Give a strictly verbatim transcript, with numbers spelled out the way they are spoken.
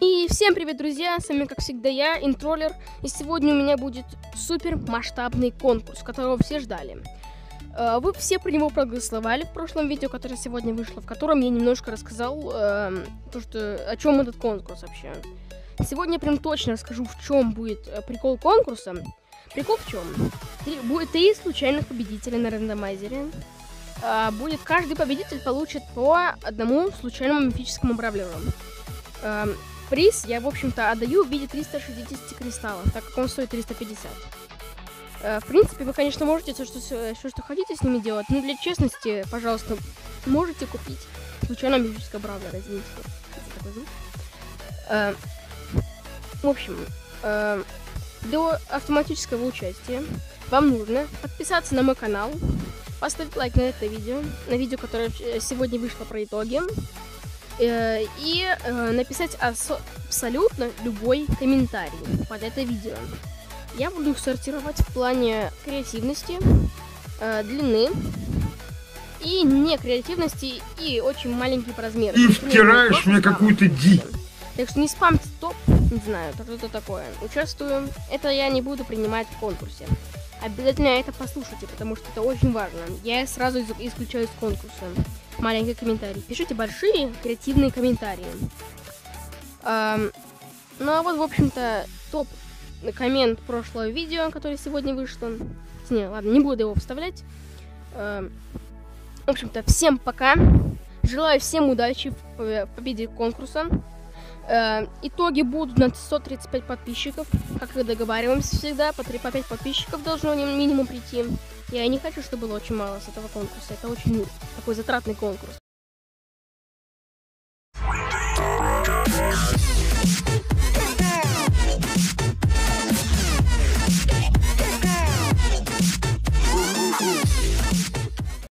И всем привет, друзья! С вами, как всегда, я, Интроллер. И сегодня у меня будет супер масштабный конкурс, которого все ждали. Вы все про него проголосовали в прошлом видео, которое сегодня вышло, в котором я немножко рассказал э, то, что, о чем этот конкурс вообще. Сегодня я прям точно расскажу, в чем будет прикол конкурса. Прикол в чем? Будет три случайных победителя на рандомайзере. Э, будет каждый победитель получит по одному случайному мифическому бравлеру. Э, приз я, в общем-то, отдаю в виде триста шестьдесят кристаллов, так как он стоит триста пятьдесят. В принципе, вы, конечно, можете все, что, все, что хотите с ними делать, но для честности, пожалуйста, можете купить случайно мифическое бравлера, извините, такой звук. Э, в общем, э, для автоматического участия вам нужно подписаться на мой канал, поставить лайк на это видео, на видео, которое сегодня вышло про итоги, э, и э, написать ос- абсолютно любой комментарий под это видео. Я буду их сортировать в плане креативности, э, длины и некреативности и очень маленький по размеру. И втираешь мне какую-то ди. Так что не спамьте топ, не знаю, что-то такое. Участвую. Это я не буду принимать в конкурсе. Обязательно это послушайте, потому что это очень важно. Я сразу исключаю из конкурса. Маленький комментарий. Пишите большие креативные комментарии. Эм, ну а вот, в общем-то, топ коммент прошлого видео, которое сегодня вышло. Не, ладно, не буду его вставлять. Э, в общем-то, всем пока. Желаю всем удачи в победе конкурса. Э, итоги будут на сто тридцать пять подписчиков. Как и договариваемся всегда, по три по пять подписчиков должно минимум прийти. Я не хочу, чтобы было очень мало с этого конкурса. Это очень такой затратный конкурс.